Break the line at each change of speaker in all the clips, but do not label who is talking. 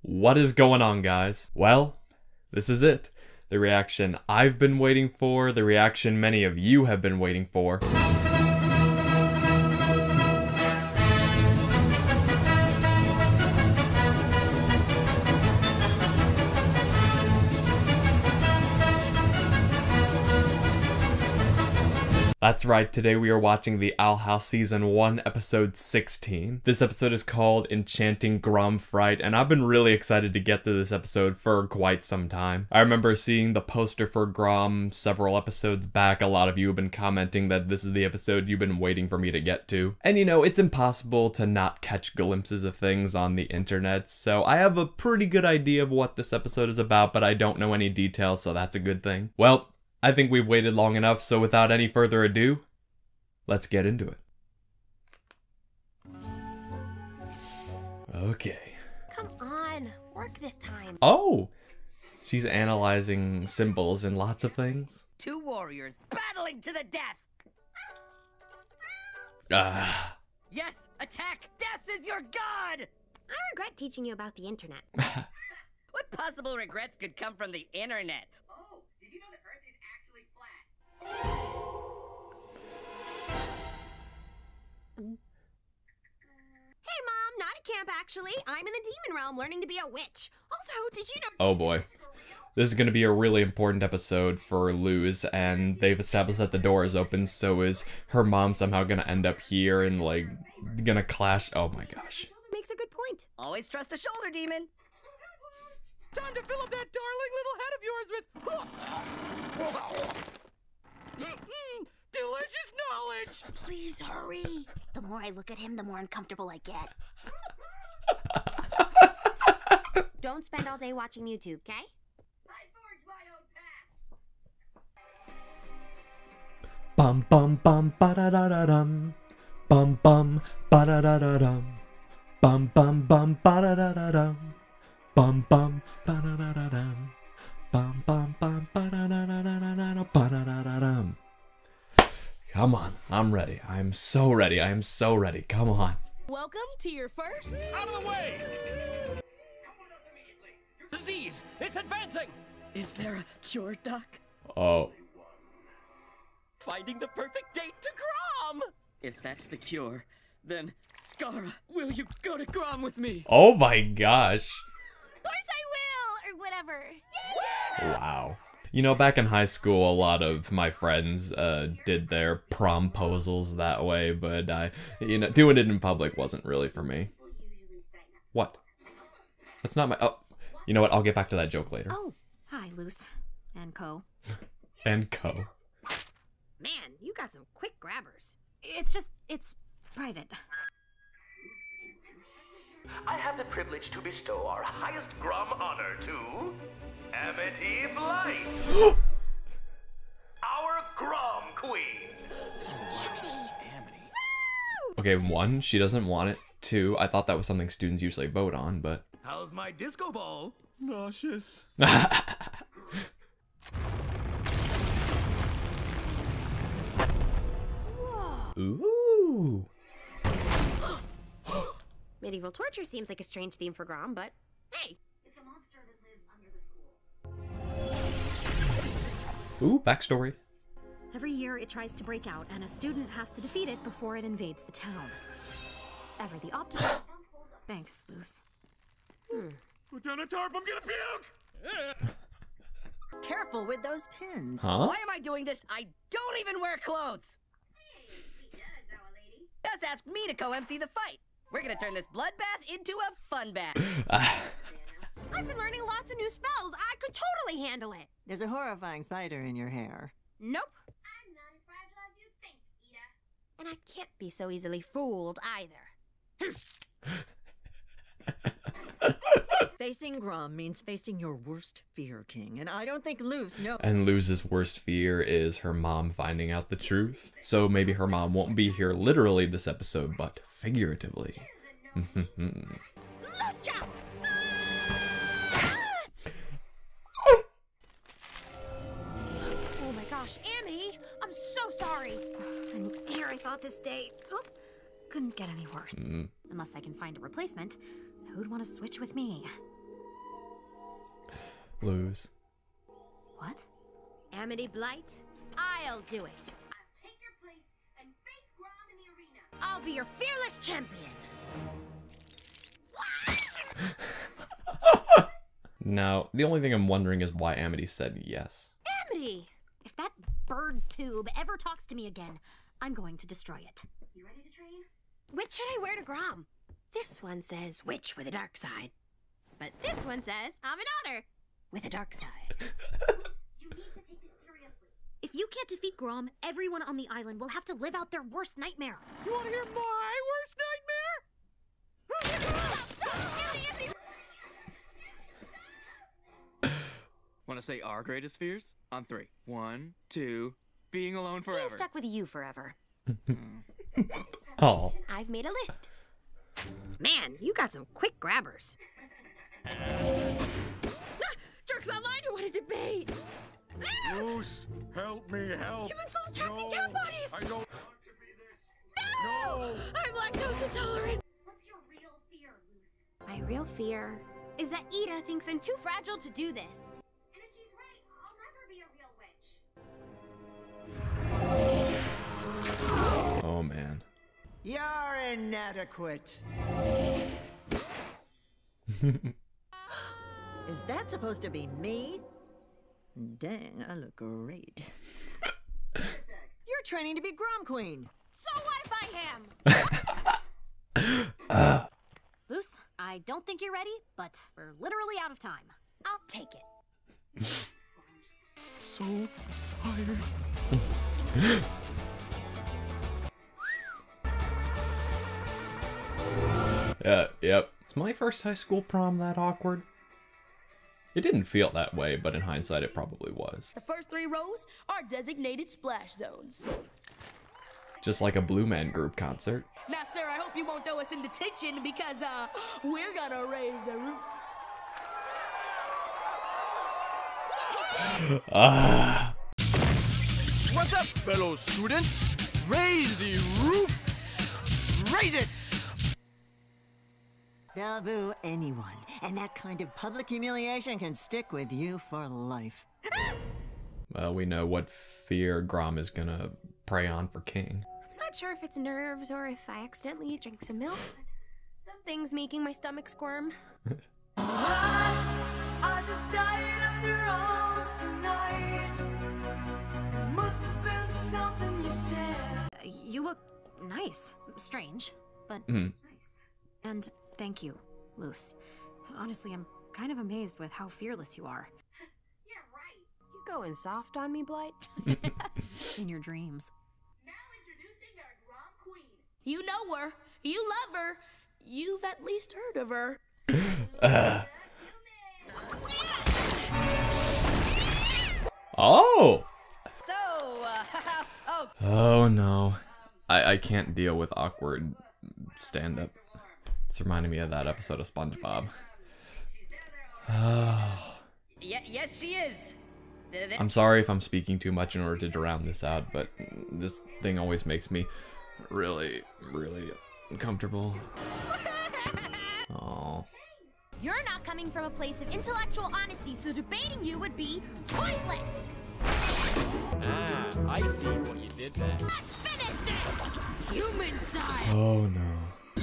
What is going on, guys? Well, this is it. The reaction I've been waiting for, the reaction many of you have been waiting for. That's right, today we are watching the Owl House Season 1, Episode 16. This episode is called Enchanting Gromfright, and I've been really excited to get to this episode for quite some time. I remember seeing the poster for Grom several episodes back. A lot of you have been commenting that this is the episode you've been waiting for me to get to. And you know, it's impossible to not catch glimpses of things on the internet, so I have a pretty good idea of what this episode is about, but I don't know any details, so that's a good thing. Well, I think we've waited long enough, so without any further ado, let's get into it. Okay.
Come on, work this time.
Oh! She's analyzing symbols and lots of things.
Two warriors battling to the death! Yes, attack! Death is your god!
I regret teaching you about the internet.
What possible regrets could come from the internet? Oh, did you know the Earth is actually flat?
Hey Mom, not at camp actually. I'm in the demon realm learning to be a witch. Also, did you know—
Oh boy. This is going to be a really important episode for Luz, and they've established that the door is open, so is her mom somehow going to end up here and, like, going to clash? Oh my gosh.
Makes a good point.
Always trust a shoulder demon. Time to fill up that darling little head of yours with delicious knowledge.
Please hurry. The more I look at him, the more uncomfortable I get. Don't spend all day watching YouTube, okay?
I forged my own path.
Bum bum bum ba da da da dum. Bum bum ba da da da dum. Bum bum bum ba da da da dum. Bum bum ba da da da dum. Bum bum bum ba da da da da da da ba da da da dum. Come on, I'm ready. I'm so ready. I am so ready. Come on.
Welcome to your first—
Out of the way! Come with us immediately! Your disease! It's advancing!
Is there a cure, Doc?
Oh.
Finding the perfect date to Grom! If that's the cure, then Skara, will you go to Grom with me?
Oh my gosh.
Of course I will, or whatever.
Wow. You know, back in high school, a lot of my friends did their promposals that way, but doing it in public wasn't really for me. What? That's not my— oh, you know what? I'll get back to that joke later.
Oh, hi, Luz. And Co.
And Co.
Man, you got some quick grabbers. It's private.
I have the privilege to bestow our highest Grom honor to Amity Blight, our Grom Queen. Amity.
Okay, one, she doesn't want it. Two, I thought that was something students usually vote on, but...
How's my disco ball? Nauseous.
Ooh.
Medieval torture seems like a strange theme for Grom, but hey. It's a monster that lives under the school.
Ooh, backstory.
Every year it tries to break out, and a student has to defeat it before it invades the town. Ever the optimist. Thanks, Luz.
Lieutenant Tarp, I'm gonna puke!
Careful with those pins.
Huh?
Why am I doing this? I don't even wear clothes. Just ask me to co-MC the fight. We're gonna turn this bloodbath into a fun bath.
I've been learning lots of new spells. I could totally handle it.
There's a horrifying spider in your hair.
Nope. I'm not as fragile as you think, Ida. And I can't be so easily fooled either.
Facing Grom means facing your worst fear, King, and I don't think Luz knows.
And Luz's worst fear is her mom finding out the truth. So maybe her mom won't be here literally this episode, but figuratively.
Let's jump! Oh my gosh, Amity! I'm so sorry.
And here I thought this day couldn't get any worse. Unless I can find a replacement. Who'd want to switch with me?
Lose.
What?
Amity Blight, I'll do it. I'll take your place and face Grom in the arena. I'll be your fearless champion.
Now, the only thing I'm wondering is why Amity said yes.
Amity! If that bird tube ever talks to me again, I'm going to destroy it.
You ready to train? Which should I wear to Grom? This one says witch with a dark side. But this one says I'm an otter with a dark side.
You need to take this seriously. If you can't defeat Grom, everyone on the island will have to live out their worst nightmare.
You want to hear my worst nightmare?
Want to say our greatest fears? On 3. 1, 2, being alone forever.
Being stuck with you forever.
Oh.
I've made a list. Man, you got some quick grabbers. Jerks online who want to debate.
Loose, help me help.
Human souls trapped in cat bodies.
I don't want to be this.
No! I'm lactose intolerant.
What's your real fear, Luce?
My real fear is that Ida thinks I'm too fragile to do this.
And if she's right, I'll never be a real witch.
Oh, man.
You're inadequate. Is that supposed to be me? Dang, I look great. You're training to be Grom Queen.
So what if I am?
Luce, I don't think you're ready, but we're literally out of time.
I'll take it.
So tired.
Yep. Is my first high school prom that awkward? It didn't feel that way, but in hindsight it probably was.
The first 3 rows are designated splash zones.
Just like a Blue Man Group concert.
Now, sir, I hope you won't throw us in detention because, we're gonna raise the roof.
What's up, fellow students? Raise the roof. Raise it.
They'll boo anyone, and that kind of public humiliation can stick with you for life.
Well, we know what fear Grom is gonna prey on for King.
I'm not sure if it's nerves or if I accidentally drank some milk, but something's making my stomach squirm.
I just died on your arms tonight. Must have been something you said.
You look nice. Strange, but nice. And thank you, Luce. Honestly, I'm kind of amazed with how fearless you are.
You're right. You going soft on me, Blight?
In your dreams.
Now introducing our Grom Queen.
You know her. You love her. You've at least heard of her.
Oh!
So,
Oh no. I can't deal with awkward stand-up. It's reminding me of that episode of SpongeBob.
yes, she is.
I'm sorry if I'm speaking too much in order to drown this out, but this thing always makes me really, really uncomfortable. Oh.
You're not coming from a place of intellectual honesty, so debating you would be pointless.
Ah, I see what you did there.
Let's finish this! Human style!
Oh no.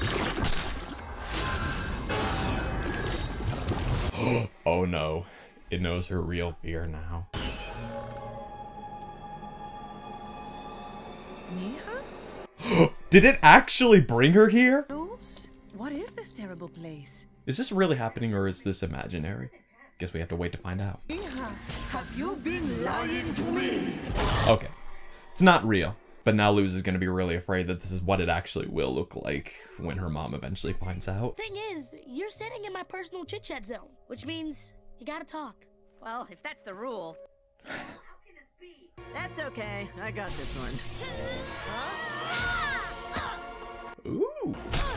Oh no. It knows her real fear now.
Mija?
Did it actually bring her here?
Luce? What is this terrible place?
Is this really happening or is this imaginary? Guess we have to wait to find out.
Mija, have you been lying to me?
Okay. It's not real. But now Luz is going to be really afraid that this is what it actually will look like when her mom eventually finds out.
Thing is, you're sitting in my personal chit-chat zone, which means you gotta talk.
Well, if that's the rule.
That's okay. I got this one.
Ooh.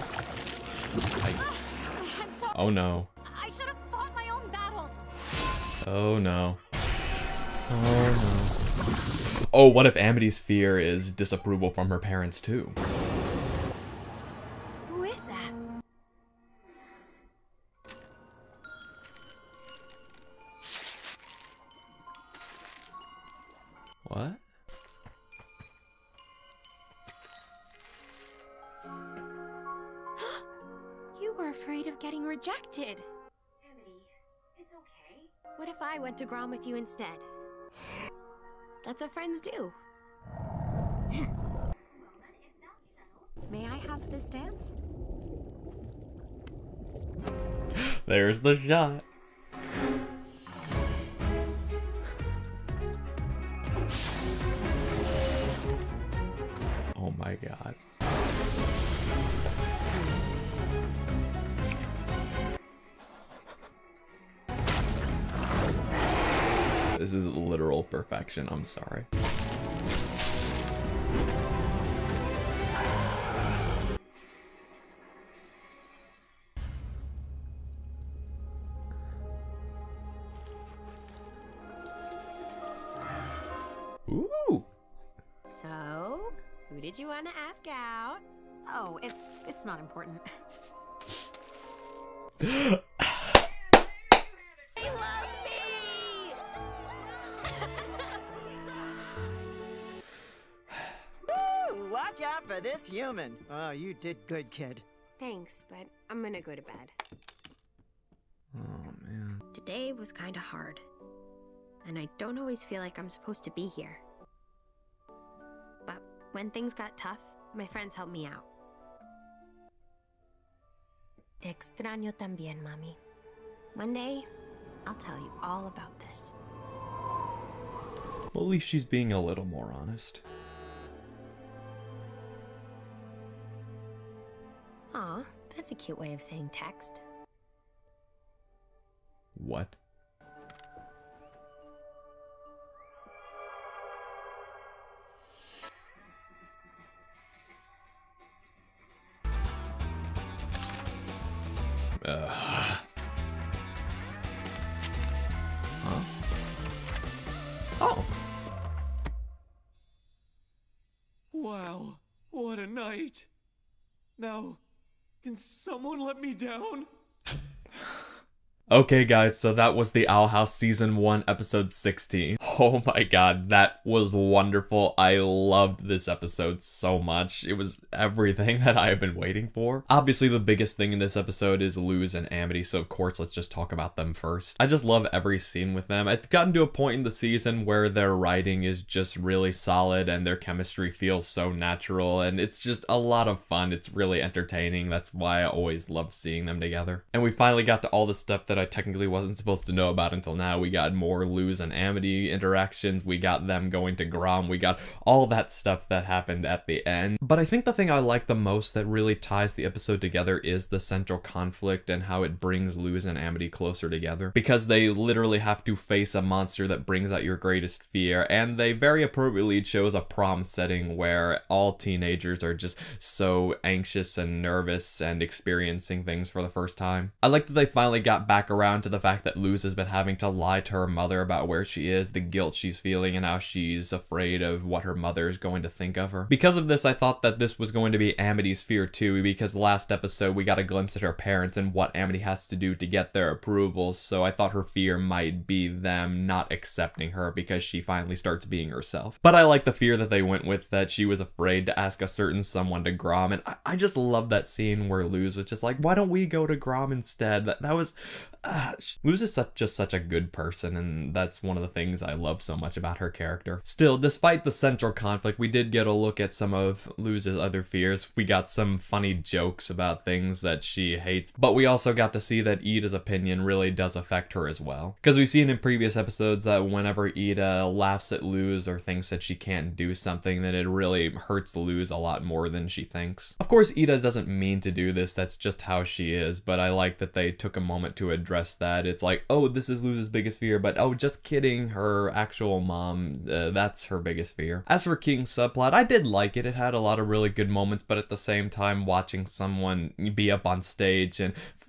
I'm sorry.
Oh no.
I should have fought my own battle.
Oh no. Oh no. Oh, what if Amity's fear is disapproval from her parents too?
Who is that?
What?
You were afraid of getting rejected.
Amity, it's okay.
What if I went to Grom with you instead? That's what friends do.
Well then, if that's settled.
May I have this dance?
There's the shot. Oh my god. This is literal perfection, I'm sorry. Ooh.
So, who did you want to ask out?
Oh, it's not important.
Woo, watch out for this human. Oh, you did good, kid.
Thanks, but I'm gonna go to bed.
Oh man.
Today was kinda hard. And I don't always feel like I'm supposed to be here. But when things got tough, my friends helped me out. Te extraño también, Mami. One day, I'll tell you all about this.
Well, at least she's being a little more honest.
Aw, that's a cute way of saying text.
What? Huh? Oh!
Wow, what a night. Now, can someone let me down?
Okay guys, so that was the Owl House Season 1 Episode 16. Oh my god, that was wonderful. I loved this episode so much. It was everything that I have been waiting for. Obviously the biggest thing in this episode is Luz and Amity, so of course let's just talk about them first. I just love every scene with them. It's gotten to a point in the season where their writing is just really solid and their chemistry feels so natural, and it's just a lot of fun. It's really entertaining. That's why I always love seeing them together. And we finally got to all the stuff that I technically wasn't supposed to know about until now. We got more Luz and Amity interactions, we got them going to Grom, we got all that stuff that happened at the end. But I think the thing I like the most that really ties the episode together is the central conflict and how it brings Luz and Amity closer together. Because they literally have to face a monster that brings out your greatest fear, and they very appropriately chose a prom setting where all teenagers are just so anxious and nervous and experiencing things for the first time. I like that they finally got back around to the fact that Luz has been having to lie to her mother about where she is, the guilt she's feeling, and how she's afraid of what her mother is going to think of her. Because of this, I thought that this was going to be Amity's fear too, because last episode we got a glimpse at her parents and what Amity has to do to get their approval, so I thought her fear might be them not accepting her because she finally starts being herself. But I like the fear that they went with, that she was afraid to ask a certain someone to Grom, and I just love that scene where Luz was just like, why don't we go to Grom instead? That was... Luz is just such a good person, and that's one of the things I love so much about her character. Still, despite the central conflict, we did get a look at some of Luz's other fears. We got some funny jokes about things that she hates, but we also got to see that Ida's opinion really does affect her as well. Because we've seen in previous episodes that whenever Ida laughs at Luz or thinks that she can't do something, then it really hurts Luz a lot more than she thinks. Of course, Ida doesn't mean to do this, that's just how she is, but I like that they took a moment to address that. It's like, oh, this is Luz's biggest fear, but oh, just kidding, her actual mom, that's her biggest fear. As for King's subplot, I did like it. It had a lot of really good moments, but at the same time, watching someone be up on stage and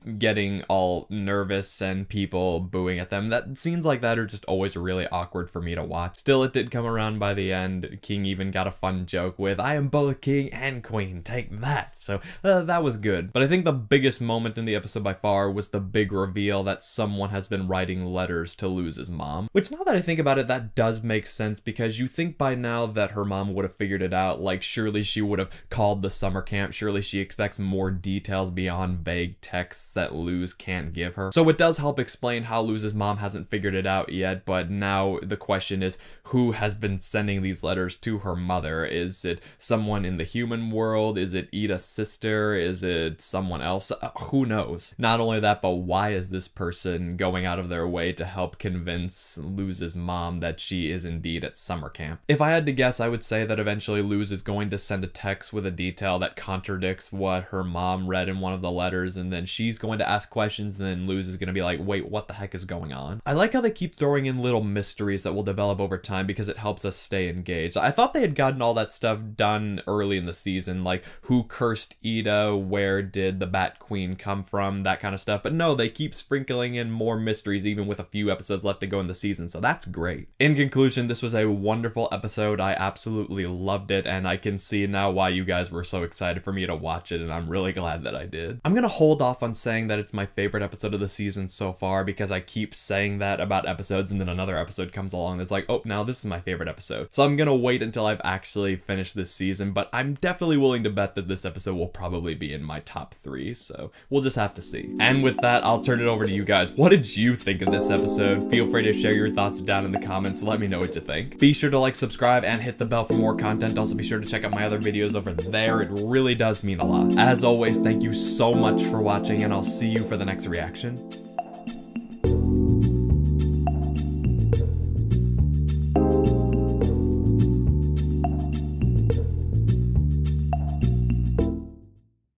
getting all nervous and people booing at them. That scenes like that are just always really awkward for me to watch. Still, it did come around by the end. King even got a fun joke with, "I am both king and queen, take that." So that was good. But I think the biggest moment in the episode by far was the big reveal that someone has been writing letters to Luz's mom. Which, now that I think about it, that does make sense, because you think by now that her mom would have figured it out. Like, surely she would have called the summer camp. Surely she expects more details beyond vague texts that Luz can't give her. So it does help explain how Luz's mom hasn't figured it out yet, but now the question is, who has been sending these letters to her mother? Is it someone in the human world? Is it Ida's sister? Is it someone else? Who knows? Not only that, but why is this person going out of their way to help convince Luz's mom that she is indeed at summer camp? If I had to guess, I would say that eventually Luz is going to send a text with a detail that contradicts what her mom read in one of the letters, and then she's going to ask questions, and then Luz is going to be like, wait, what the heck is going on? I like how they keep throwing in little mysteries that will develop over time because it helps us stay engaged. I thought they had gotten all that stuff done early in the season, like who cursed Ida, where did the Bat Queen come from, that kind of stuff, but no, they keep sprinkling in more mysteries even with a few episodes left to go in the season, so that's great. In conclusion, this was a wonderful episode. I absolutely loved it, and I can see now why you guys were so excited for me to watch it, and I'm really glad that I did. I'm gonna hold off on saying that it's my favorite episode of the season so far, because I keep saying that about episodes, and then another episode comes along that's like, oh, now this is my favorite episode. So I'm gonna wait until I've actually finished this season, but I'm definitely willing to bet that this episode will probably be in my top 3, so we'll just have to see. And with that, I'll turn it over to you guys. What did you think of this episode? Feel free to share your thoughts down in the comments. Let me know what you think. Be sure to like, subscribe, and hit the bell for more content. Also, be sure to check out my other videos over there. It really does mean a lot. As always, thank you so much for watching, and I'll see you for the next reaction.